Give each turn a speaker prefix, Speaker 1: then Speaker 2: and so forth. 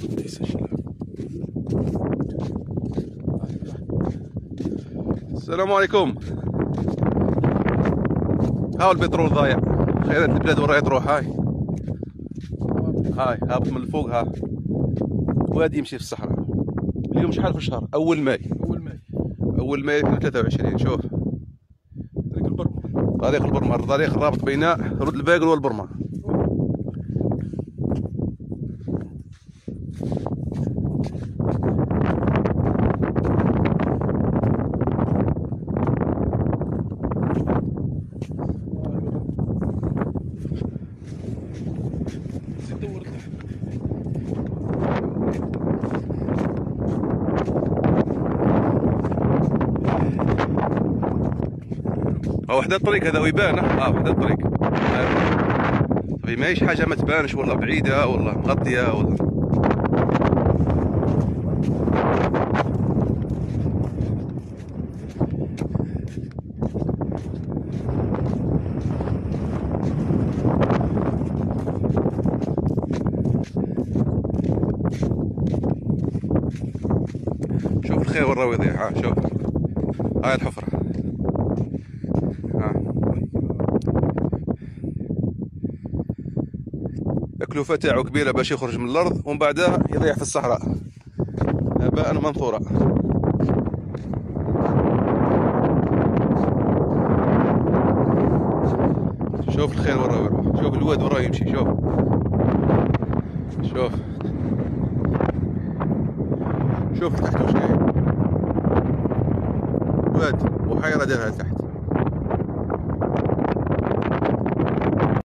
Speaker 1: السلام عليكم. هاو البترول ضايع، خيرات البلاد وين راهي تروح. هاي هابط من الفوق ها، وادي يمشي في الصحراء. اليوم شحال في الشهر؟ أول ماي. أول ماي 2023. شوف
Speaker 2: طريق البرمة،
Speaker 1: طريق البرمة، الطريق الرابط بين رد الباقل والبرمة.
Speaker 2: زيد دور لتحت.
Speaker 1: هو وحدة الطريق هذا ويبان. وحدة الطريق. طيب ماهيش حاجة ما تبانش، والله بعيدة والله مغطية والله. شوف الخير وين راهو يضيع. شوف هاي الحفرة. الكلوفة تاعو كبيرة باش يخرج من الأرض، ومن بعدها يضيع في الصحراء هباء منثورا. شوف الخير وين راهو يروح، شوف الواد وين راه يمشي. شوف تحت واش كاين. واد بحيرة دايرها لتحت.